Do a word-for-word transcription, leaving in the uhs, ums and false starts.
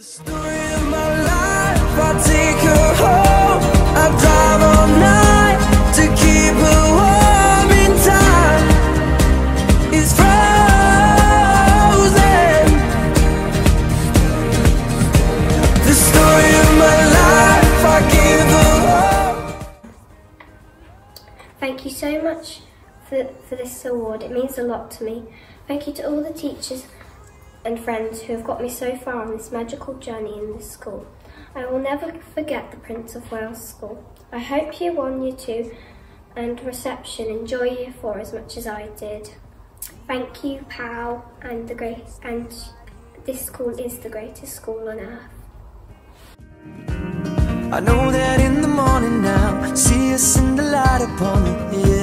The story of my life, I take her home, I drive all night to keep her warm in time. It's frozen. The story of my life, I give her home. Thank you so much for, for this award. It means a lot to me. Thank you to all the teachers and friends who have got me so far on this magical journey in this school. I will never forget the Prince of Wales School. I hope Year one, Year two and reception enjoy Year four as much as I did. Thank you, Pal, and the great and this school is the greatest school on earth. I know that in the morning now, see us in the light upon the hill.